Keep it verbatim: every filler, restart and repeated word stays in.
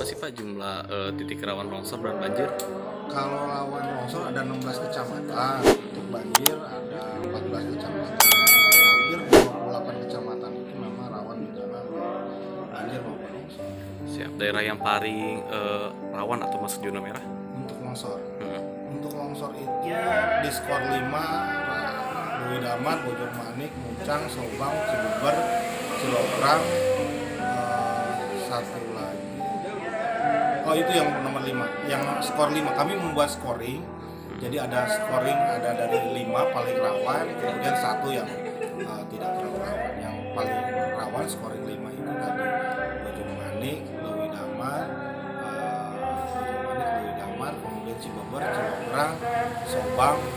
berapa sih Pak jumlah uh, titik rawan longsor dan banjir? Kalau rawan longsor ada enam belas kecamatan, untuk banjir ada empat belas kecamatan. Hampir dua puluh delapan kecamatan itu memang rawan bencana banjir maupun longsor. Siap. Daerah yang paling uh, rawan atau masuk zona merah? Untuk longsor. Hmm. Untuk longsor itu di skor lima, Dewi Damar, Bojongmanik, Mucang, Sobang, Cibeber, Cilograng, uh, satu lagi. Oh itu yang nomor lima, yang skor lima. Kami membuat scoring, jadi ada scoring, ada dari lima paling rawan, kemudian satu yang uh, tidak terlalu rawan. Yang paling rawan scoring lima itu tadi Bojongmanik, Dewi Damar, uh, Bojongmanik, Dewi Damar, kemudian Cibeber, Cilograng, Sobang,